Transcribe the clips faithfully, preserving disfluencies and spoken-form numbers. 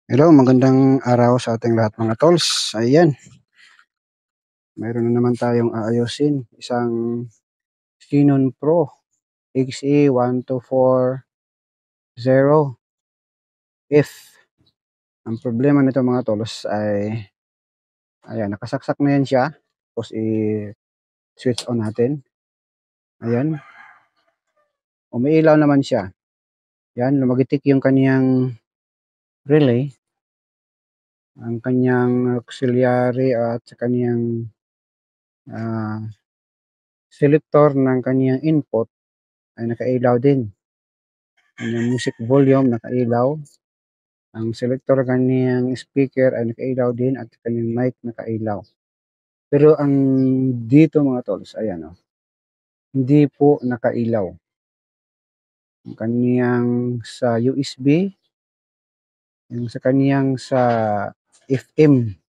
Hello, magandang araw sa ating lahat mga tolls. Ayan, mayroon na naman tayong aayusin. Isang Xenon Pro X E one two four zero F. Ang problema nito mga tolls ay, ayan, nakasaksak na yan siya. Tapos i-switch on natin. Ayan, umiilaw naman siya. Yan, lumagitik yung kaniyang relay, ang kanyang auxiliary at sa kaniyang uh, selector ng kaniyang input ay nakailaw din. Yung music volume nakailaw. Ang selector kaniyang speaker ay nakailaw din at kaniyang mic nakailaw. Pero ang dito mga tolls, ayan o, oh, hindi po nakailaw. Ang kaniyang sa U S B, yung sa kaniyang sa F M,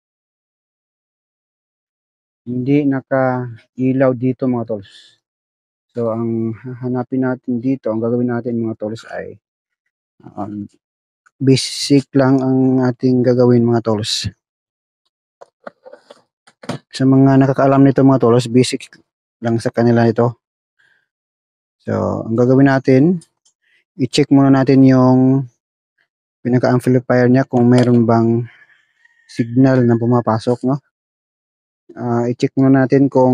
hindi nakailaw dito mga tolls. So ang hanapin natin dito, ang gagawin natin mga tolls ay um, basic lang ang ating gagawin mga tolls. Sa mga nakakaalam nito mga tolls, basic lang sa kanila ito. So, ang gagawin natin, i-check muna natin yung pinaka-amplifier niya kung mayroon bang signal na pumapasok, no? Uh, i-check muna natin kung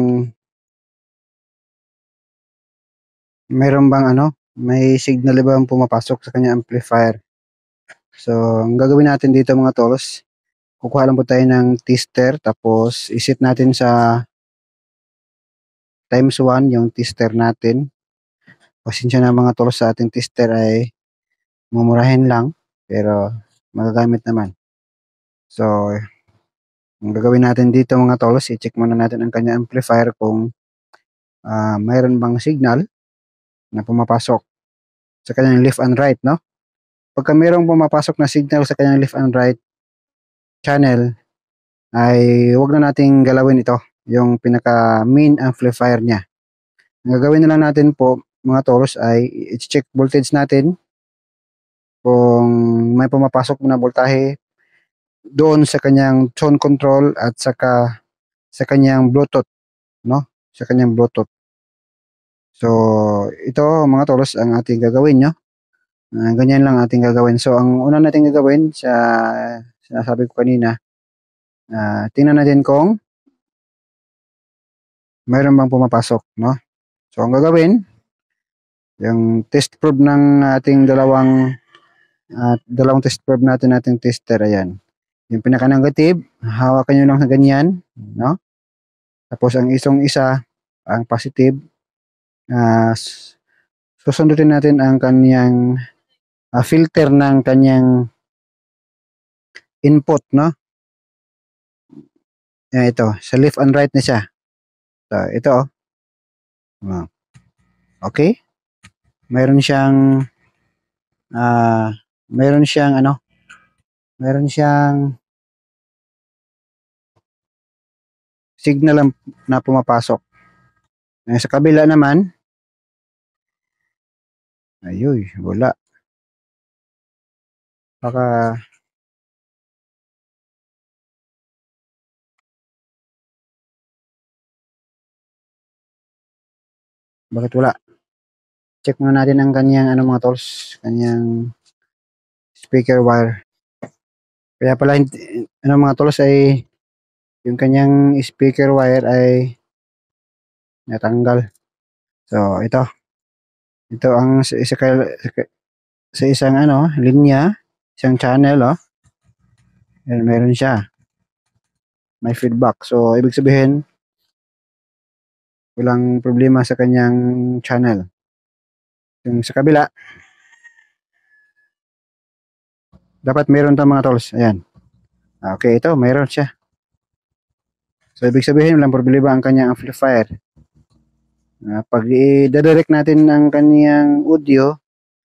mayroon bang ano, may signal ba ang pumapasok sa kanya amplifier. So, ang gagawin natin dito mga tolls, kukuha lang po tayo ng tester, tapos iset natin sa times one yung tester natin. Pasensya na mga tolls, sa ating tester ay mumurahin lang, pero magagamit naman. So, ang gagawin natin dito mga tolls, i-check muna natin ang kanya amplifier kung uh, mayroon bang signal na pumapasok sa kanyang left and right, no? Pagka mayroong pumapasok na signal sa kanyang left and right channel, ay huwag na nating galawin ito, yung pinaka main amplifier niya. Ang gagawin na lang natin po mga tolls ay i-check voltage natin kung may pumapasok na voltahe doon sa kanyang tone control at saka sa kanyang Bluetooth, no? Sa kanyang Bluetooth. So, ito mga tolls ang ating gagawin, no? Uh, ganyan lang ating gagawin. So, ang una nating gagawin sa sinasabi ko kanina, uh, tingnan natin kung mayroon bang pumapasok, no? So, ang gagawin, yung test probe ng ating dalawang at uh, dalawang test probe natin nating tester, ayan. Yung pinaka-negative, hawakan nyo lang sa ganyan, no? Tapos ang isang isa, ang positive, uh, susundutin natin ang kanyang uh, filter ng kanyang input, no? Yan, ito, sa left and right na siya. So, ito, oh. Okay? Mayroon siyang uh, mayroon siyang ano, mayroon siyang signal na pumapasok. Eh, sa kabila naman, ayuy, wala. Baka bakit wala? Check muna natin ang kanyang ano mga tools, kanyang speaker wire. Kaya pala ano mga tools ay yung kanyang speaker wire ay natanggal. So ito. Ito ang sa, isa, sa isang ano, linya, isang channel, oh. Yan, meron siya. May feedback. So ibig sabihin walang problema sa kanyang channel. Yung sa kabila, dapat meron tayong mga tools. Ayan. Okay, ito, meron siya. So, ibig sabihin, walang problema ang kanyang amplifier. Uh, pag i-direct natin ang kanyang audio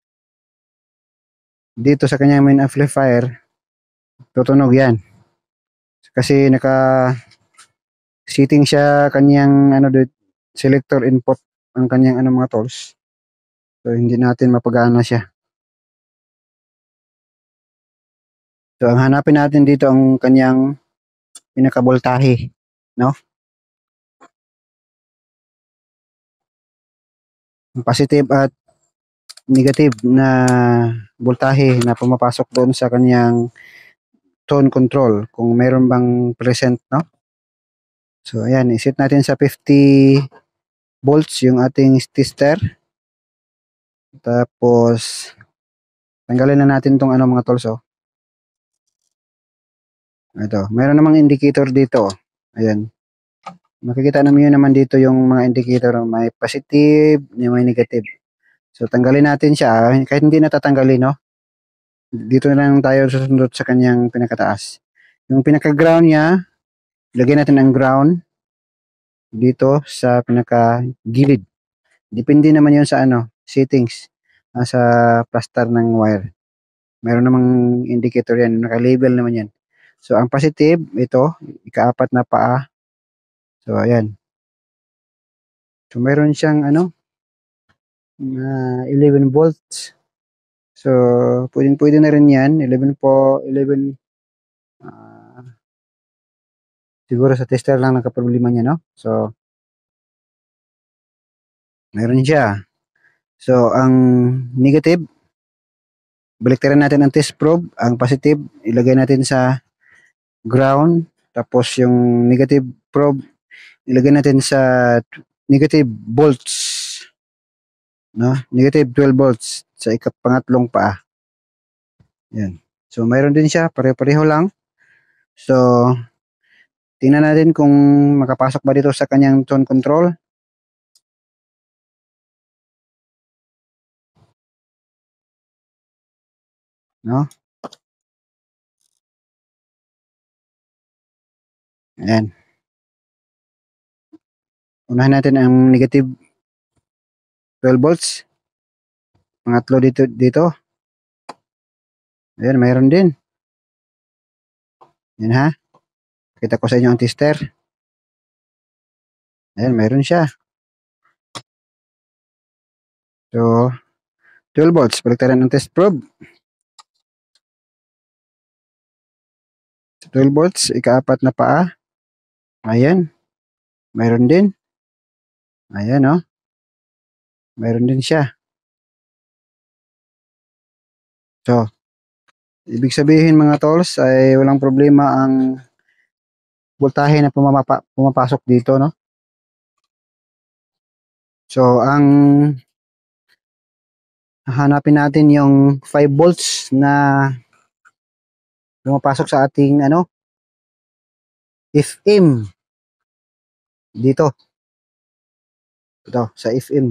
dito sa kanyang main amplifier, tutunog yan. Kasi naka setting siya kanyang ano, selector input ang kanyang ano mga tools. So, hindi natin mapagana siya. So, ang hanapin natin dito ang kanyang pinaka-voltahe, no? Ang positive at negative na voltahe na pumapasok doon sa kanyang tone control kung meron bang present, no? So, ayan, iset natin sa fifty volts yung ating tester. Tapos, tanggalin na natin tong ano mga tools, oh. Ito, meron namang indicator dito. Ayan. Makikita naman yun naman dito yung mga indicator. May positive, may negative. So, tanggalin natin siya. Kahit hindi natatanggalin, no? Dito na lang tayo susundot sa kanyang pinakataas. Yung pinaka-ground niya, lagyan natin ang ground dito sa pinaka-gilid. Depende naman yun sa ano, settings. Uh, sa plaster ng wire. Meron namang indicator yan. Naka-label naman yan. So, ang positive, ito, ikaapat na paa. So, ayan. So, meron siyang ano, uh, eleven volts. So, pwedeng pwede na rin yan. eleven po, eleven, uh, siguro sa tester lang nagka-problema niya, no? So, meron siya. So, ang negative, baliktaran natin ang test probe. Ang positive, ilagay natin sa ground. Tapos, yung negative probe, ilagay natin sa negative volts, no? Negative twelve volts sa ikapangatlong paa. Yan. So, mayroon din siya, pare-pareho lang. So, tingnan natin kung makapasok ba dito sa kanyang tone control. No? Ayan. Unahin natin ang negative twelve volts. Pangatlo dito, dito. Ayan, mayroon din. Yan ha. Kita ko sa inyo ang tester. Ayan, mayroon siya. So, twelve volts. Baliktaran ang test probe. twelve volts, ikaapat na paa. Ayan. Mayroon din. Ayan, oh. Mayroon din siya. So, ibig sabihin mga tools ay walang problema ang voltahe na pumapapa, pumapasok dito, no? So, ang hanapin natin yung five volts na pumapasok sa ating ano F M dito. Ito, sa F M.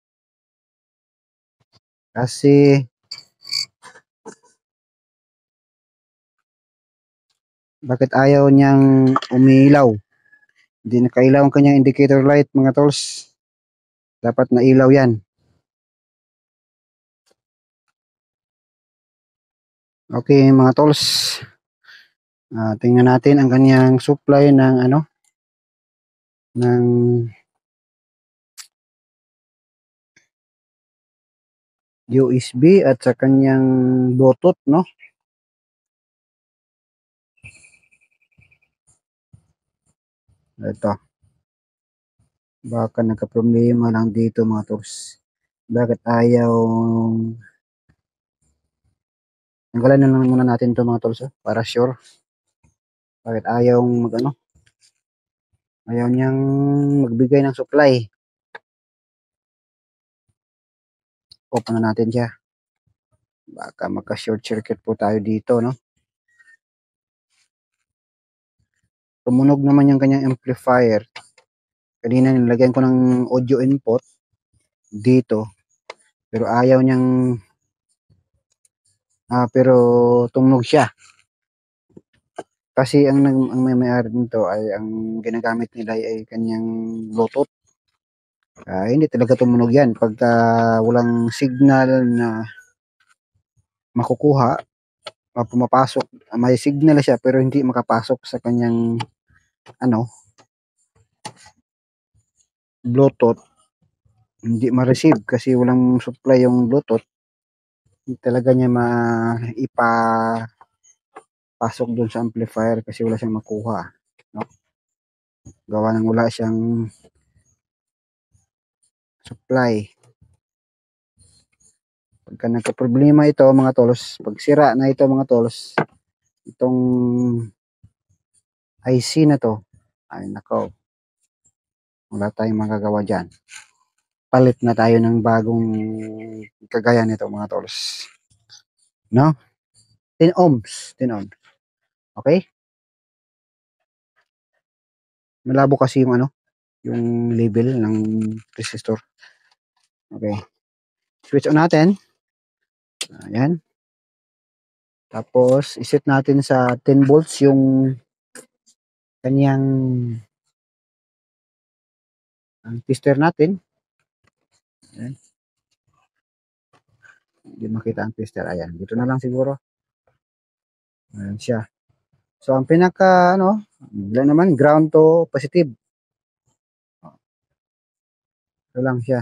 Kasi bakit ayaw niyang umilaw? Hindi nakailaw ang kanyang indicator light mga tools. Dapat na ilaw yan. Okay mga tools. Uh, tingnan natin ang kanyang supply ng ano ng U S B at sa kanyang Bluetooth, no? Ito. Baka nagka-problema lang dito mga tools. Bakit ayaw tanggalan na lang muna natin ito mga tools, eh, para sure. Bakit ayaw mag ano? Ayaw niyang magbigay ng supply. Open na natin siya. Baka magka-short circuit po tayo dito, no? Tumunog naman yung kanyang amplifier. Kanina nilagyan ko ng audio input dito. Pero ayaw niyang ah, pero tumunog siya. Kasi ang, ang may may-ari nito ay ang ginagamit nila ay kanyang Bluetooth. Uh, hindi talaga tumunog yan. Pagka walang signal na makukuha, uh, pumapasok, uh, may signal siya pero hindi makapasok sa kanyang ano, Bluetooth. Hindi ma-receive kasi walang supply yung Bluetooth. Hindi talaga niya maipa pasok doon sa amplifier kasi wala siyang makuha, no? Gawa ng wala siyang supply. Pagka nagka-problema ito mga tols, pag sira na ito mga tols, itong I C na to, ay nako, wala tayong magagawa dyan. Palit na tayo ng bagong kagaya nito mga tols, no? ten ohms, ten ohms. Okay? Malabo kasi yung ano, yung label ng resistor. Okay. Switch on natin. Ayan. Tapos, iset natin sa ten volts yung kanyang ang tester natin. Ayan. Hindi makita ang tester. Ayan. Dito na lang siguro. Ayan siya. So, ang pinaka, ano, lang naman, ground to positive. Ito lang siya.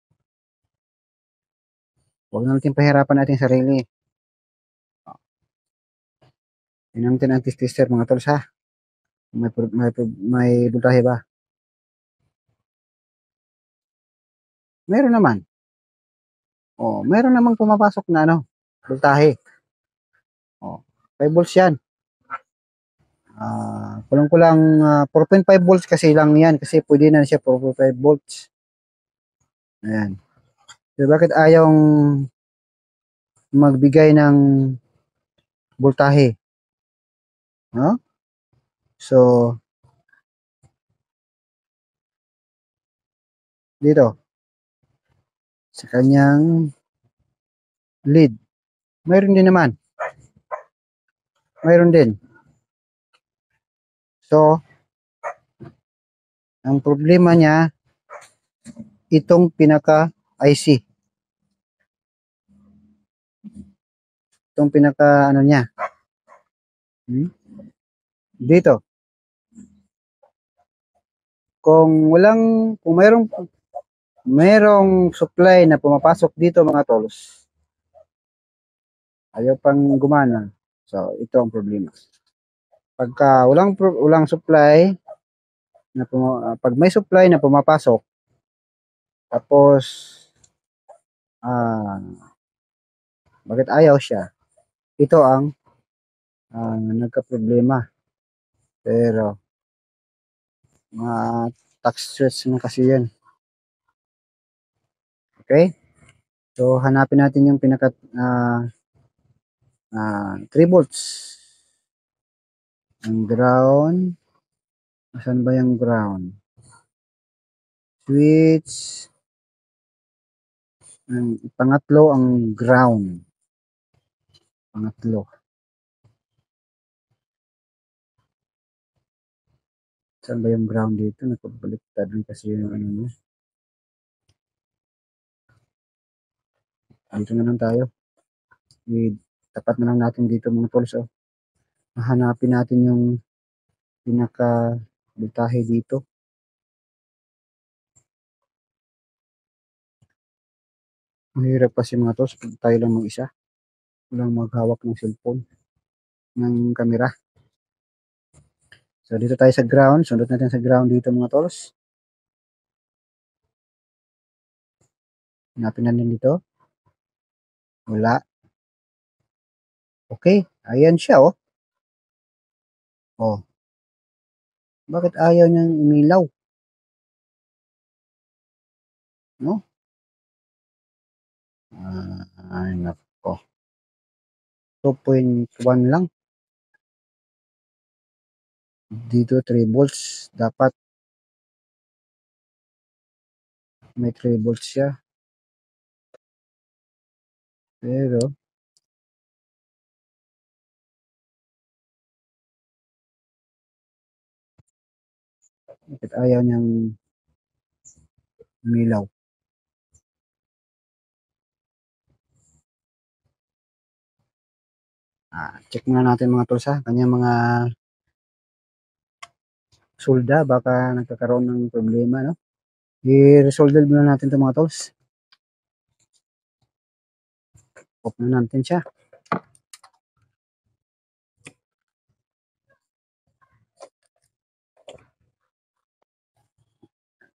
Huwag na natin pahirapan natin sarili. Yan natin ang tester mga tools ha. May, may, may voltahe ba? Meron naman. Oh, meron namang pumapasok na ano, voltahe. Oh, five volts 'yan. Ah, kulang-kulang uh, four point five volts kasi lang 'yan kasi pwede na siya four point five volts. Ayan. So, bakit ayaw magbigay ng voltahe? No? So, dito sa kanyang lead, mayroon din naman. Mayroon din. So, ang problema niya, itong pinaka-I C. Itong pinaka, ano niya. Hmm? Dito. Kung walang, kung mayroong, mayroong supply na pumapasok dito mga tools, ayaw pang gumana. So, ito ang problema. Pagka walang, walang supply, na puma, pag may supply na pumapasok, tapos, ah, bakit ayaw siya? Ito ang uh, nagka-problema. Pero, mga tax stress mo kasi yan. Okay? So, hanapin natin yung pinaka uh, uh, three volts. Ang ground. Asan ba yung ground? Switch. Ang pangatlo ang ground. Pangatlo. Saan ba yung ground dito? Napabaliktad rin kasi yung ano mo. Dito na lang tayo. I, tapat na lang natin dito mga tools. Oh. Hanapin natin yung pinaka voltahe dito. Mahirap kasi mga tools pag tayo lang mag-isa. Walang maghawak ng cellphone, ng camera. So, dito tayo sa ground. Sundot natin sa ground dito mga tools. Hanapin natin dito. Wala. Okay. Ayan siya, oh. Oh. Bakit ayaw niyang umilaw? No? Ah, ay, nako. two point one lang. Dito, three volts. Dapat may three volts siya. Pero, bakit ayaw niyang umilaw? Ah, check muna natin mga tools ha. Kanyang mga solda. Baka nagkakaroon ng problema, no? I-resolve muna natin ito mga tools. Off na natin siya.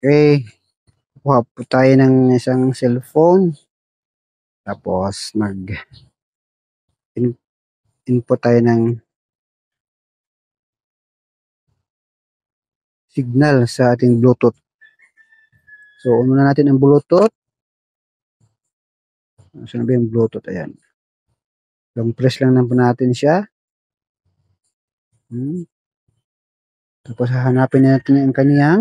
Okay. Kuha po tayo ng isang cellphone. Tapos mag in input tayo ng signal sa ating Bluetooth. So, una natin ang Bluetooth. Saan ba yung Bluetooth? Ayan. Long press lang na po natin siya. Hmm. Tapos hahanapin natin ang kaniyang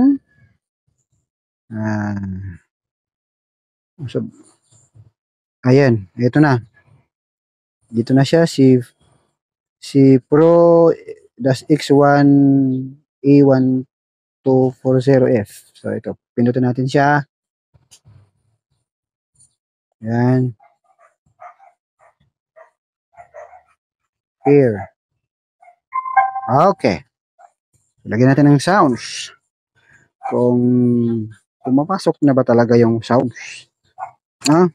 ah, so, ayan, ito na. Dito na siya si si Pro X one A one two four zero F. So ito, pindutin natin siya. Ayan. Here. Okay. Lagyan natin ng sounds. Kung pumapasok na ba talaga yung sounds. Ha?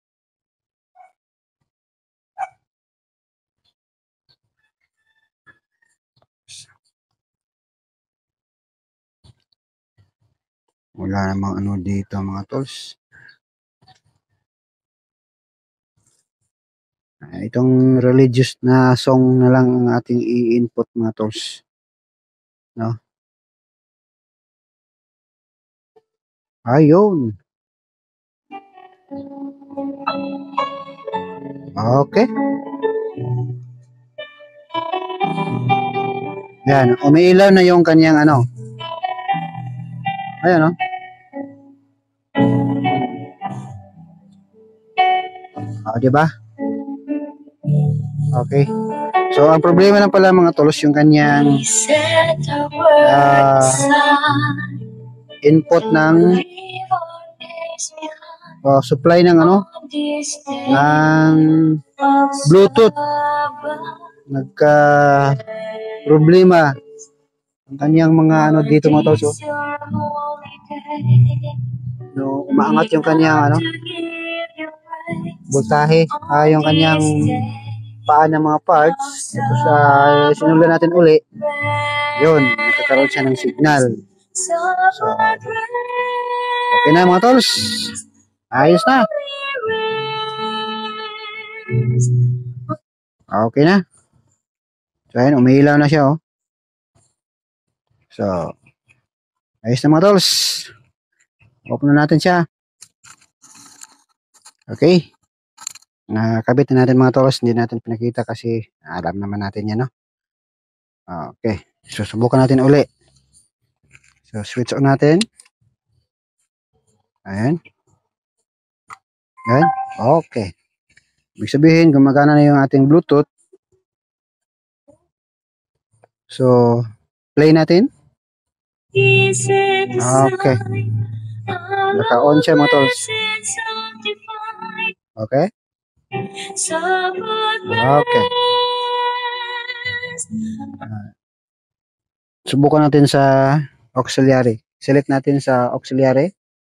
Wala namang ano dito mga tools. Itong religious na song na lang ang ating i-input mga tools. No? Ayun. Okay. Yan, umiilaw na yung kanyang ano. Ayan, no? Oh, di ba? Okay. So, ang problema lang pala mga tools yung kanyang uh, input ng uh, supply ng ano ng Bluetooth. Nagka problema ang kanyang mga ano dito mga tools. Oh. No, umaangat yung kanyang ano voltahe, ah, yung kanyang paan ng mga parts. Tapos uh, sinula natin uli, yun, nagkakaroon siya ng signal. So, okay na mga tools, ayos na, okay na. So ayun, umiilaw na siya. Oh. So ayos na mga tools, open na natin siya. Okay, nakabit na natin mga tools, hindi natin pinakita kasi alam naman natin yan, no? Okay, susubukan natin uli. So switch on natin. Ayan. Ayan, okay. Ibig sabihin gumagana na yung ating Bluetooth. So play natin. Okay, naka-on siya mga tools. Okay. Okay. Uh, subukan natin sa auxiliary. Select natin sa auxiliary.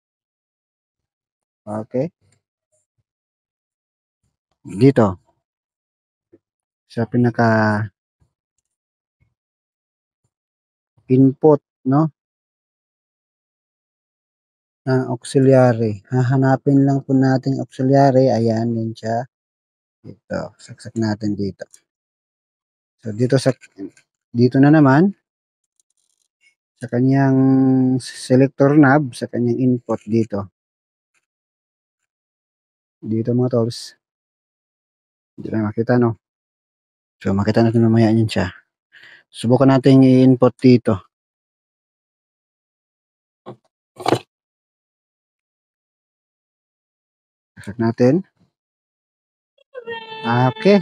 Okay. Dito. Sa pinaka input, no? Ng auxiliary. Hahanapin lang po natin auxiliary. Ayan, din siya. Dito. Saksak natin dito. So, dito sa dito na naman sa kanyang selector knob, sa kanyang input dito. Dito mga tools. Hindi na makita, no? So, makita natin mamaya yun siya. Subukan natin i-input dito. Saksak natin. Okay.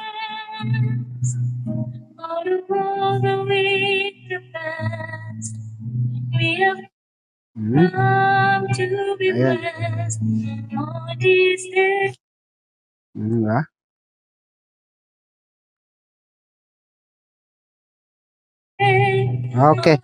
Hmm. Ayan. Hmm, ba? Okay.